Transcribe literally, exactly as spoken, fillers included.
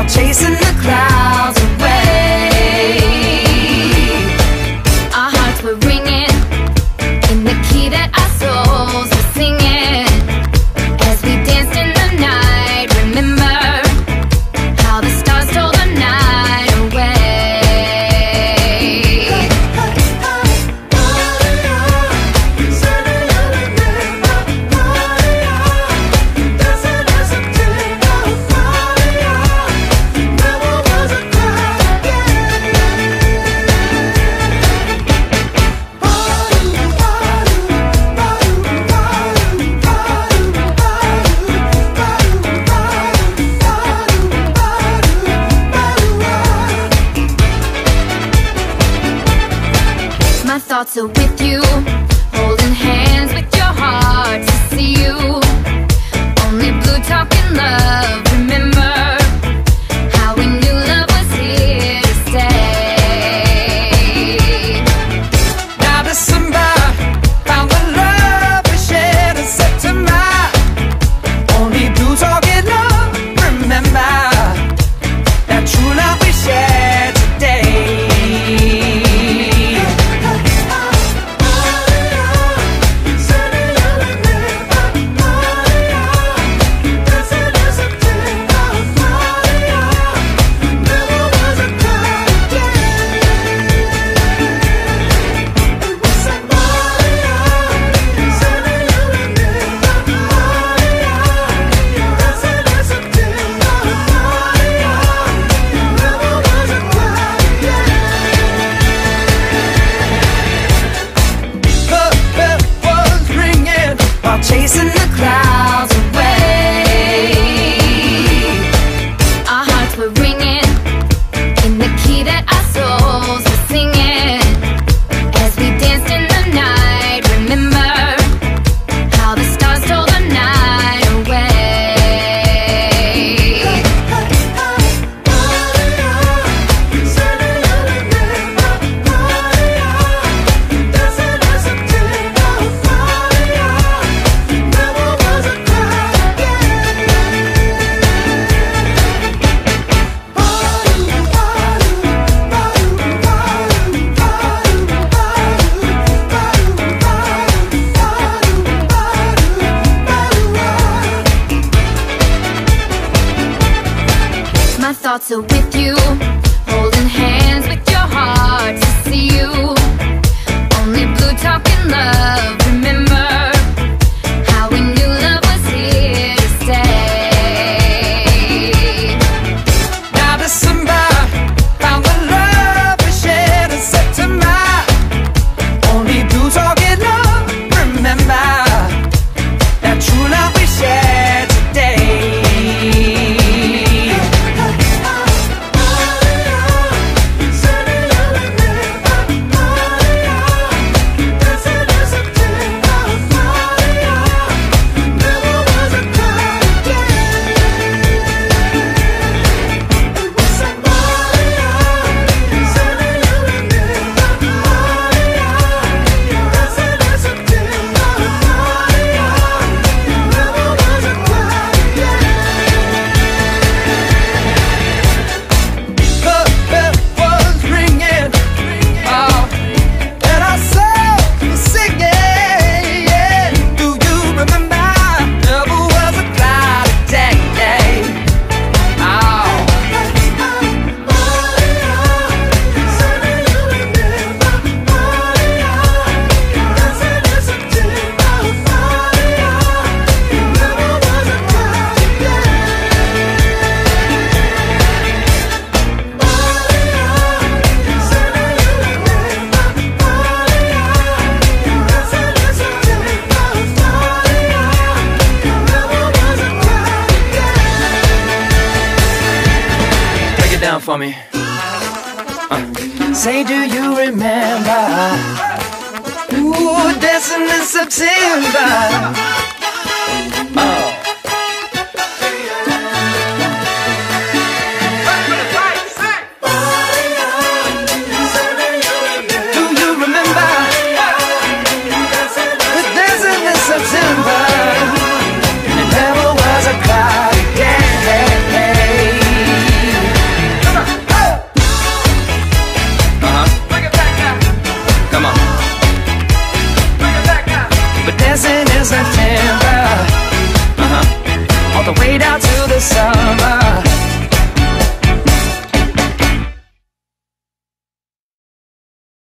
chasing the clouds away. Our hearts were ringing in the key that our souls were singing as we danced in the night. Remember how the stars stole the night away. My thoughts are with you, holding hands with your heart to see you. Only blue talking love, remember how we knew love was here to stay. Now December found the love we shared in September. Only blue talking love, remember that true love we shared today. Chasing the clouds away. Our hearts were ringing in the key that our souls were singing as we danced in the night. Remember how the stars stole the night away. My thoughts are with you, holding hands with your heart to see you. Only blue talking love, remember how we knew love was here to stay. Now December found the love we shared in September. Only blue talking love, remember that true love we shared today. Down for me. Uh. Say, do you remember? Ooh, dancing in September. Oh. Do you remember? Dancing in September. It never was a cloudy day. September, uh-huh, all the way down to the summer.